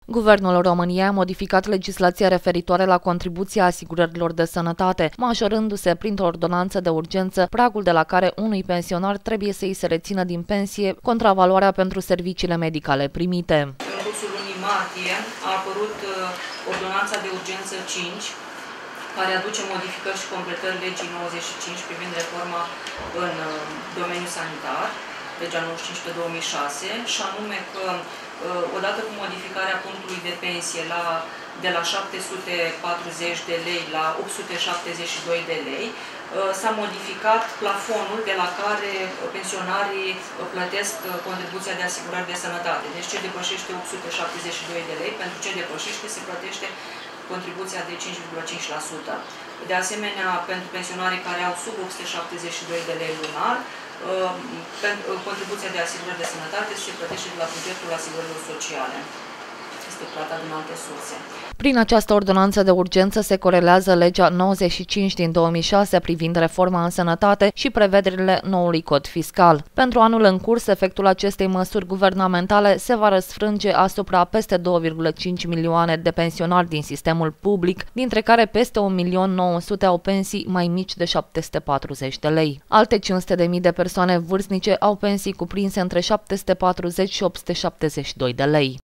Guvernul României a modificat legislația referitoare la contribuția asigurărilor de sănătate, majorându-se printr-o ordonanță de urgență pragul de la care unui pensionar trebuie să îi se rețină din pensie contravaloarea pentru serviciile medicale primite. În cursul lunii martie a apărut ordonanța de urgență 5, care aduce modificări și completări legii 95 privind reforma în domeniul sanitar, legea 95 pe 2006, și anume că odată cu modificarea punctului de pensie de la 740 de lei la 872 de lei, s-a modificat plafonul de la care pensionarii plătesc contribuția de asigurări de sănătate. Deci ce depășește 872 de lei, pentru ce depășește se plătește contribuția de 5,5%. De asemenea, pentru pensionarii care au sub 872 de lei lunar, contribuția de asigurări de sănătate se plătește de la bugetul asigurărilor sociale. Este plata din alte surse. Prin această ordonanță de urgență se corelează legea 95 din 2006 privind reforma în sănătate și prevederile noului cod fiscal. Pentru anul în curs, efectul acestei măsuri guvernamentale se va răsfrânge asupra peste 2,5 milioane de pensionari din sistemul public, dintre care peste 1.900.000 au pensii mai mici de 740 de lei. Alte 500.000 de persoane vârstnice au pensii cuprinse între 740 și 872 de lei.